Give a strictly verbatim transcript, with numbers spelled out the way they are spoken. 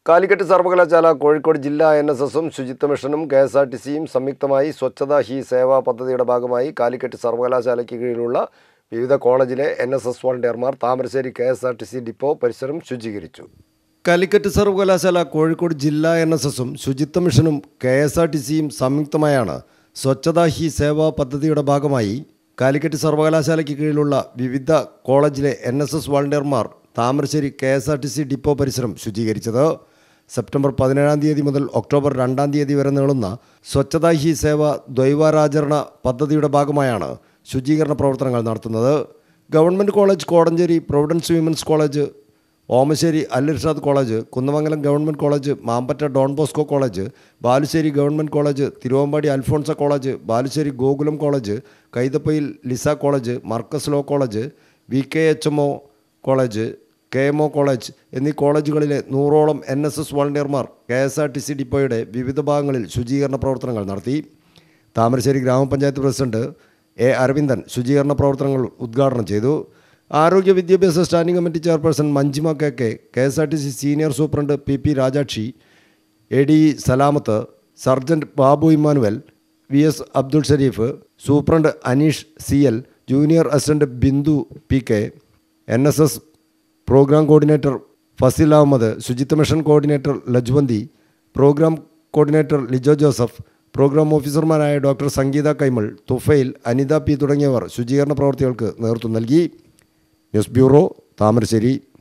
കാലിക്കറ്റ് സർവകലാശാല, കോഴിക്കോട് ജില്ലാ N S എസും ശുചിത്വ മിഷനും കെ എസ് ആർ ടി സിയും സംയുക്തമായി സ്വച്ഛതാ ഹി സേവാ പദ്ധതിയുടെ ഭാഗമായി കാലിക്കറ്റ് സർവകലാശാലയ്ക്ക് കീഴിലുള്ള വിവിധ കോളേജിലെ എൻ എസ് എസ് വോളണ്ടിയർമാർ Thamarassery K S R T C depot പരിസരം ശുചീകരിച്ചു. കാലിക്കറ്റ് സർവകലാശാല, കോഴിക്കോട് ജില്ലാ എൻ എസ് എസും ശുചിത്വ മിഷനും കെ എസ് ആർ ടി സിയും സംയുക്തമായാണ് സ്വച്ഛതാ ഹി സേവാ പദ്ധതിയുടെ ഭാഗമായി കാലിക്കറ്റ് സർവകലാശാലയ്ക്ക് കീഴിലുള്ള വിവിധ കോളേജിലെ എൻ എസ് എസ് വോളണ്ടിയർമാർ Thamarassery K S R T C depot പരിസരം ശുചീകരിച്ചത്. സെപ്റ്റംബർ പതിനേഴാം തീയതി മുതൽ ഒക്ടോബർ രണ്ടാം തീയതി വരെ നീളുന്ന സ്വച്ഛതാ ഹി സേവ ദ്വൈവാരാചരണ പദ്ധതിയുടെ ഭാഗമായാണ് ശുചീകരണ പ്രവർത്തനങ്ങൾ നടത്തുന്നത്. Government college Kodanchery, providence women's college, Omassery Al Irshad college, Kunnamangalam government college, Mampatta Don Bosco college, Balussery government college, Thiruvambady Alphonsa college, Balussery Gokulam college, Kaithapoyil Lisa college, Markaz law college, V K H M O college, K M O college എന്നീ കോളേജുകളിലെ നൂറോളം എൻ എസ് എസ് വോളണ്ടിയർമാർ K S R T C ഡിപ്പോയുടെ വിവിധ ഭാഗങ്ങളിൽ ശുചീകരണ പ്രവർത്തനങ്ങൾ നടത്തി. താമരശ്ശേരി ഗ്രാമപഞ്ചായത്ത് പ്രസിഡന്റ് എ അരവിന്ദൻ ശുചീകരണ പ്രവർത്തനങ്ങൾ ഉദ്ഘാടനം ചെയ്തു. ആരോഗ്യ വിദ്യാഭ്യാസ standing committee chairperson Manjima K K, K S R T C senior superintendent P P Rajakshi, A D Salamath, sergeant Babu Emmanuel, V S Abdul Shareef, superintendent Aneesh C L, junior assistant Bindu P K, N S S programme coordinator Fasil Ahmed, ശുചിത്വ mission coordinator Lajwanti, programme coordinator Lijo Joseph, programme ഓഫീസർമാരായ doctor Sangeetha Kaimal, Thufail, Anitha P തുടങ്ങിയവർ ശുചീകരണ പ്രവർത്തികൾക്ക് നേതൃത്വം നൽകി. News bureau, Thamarassery.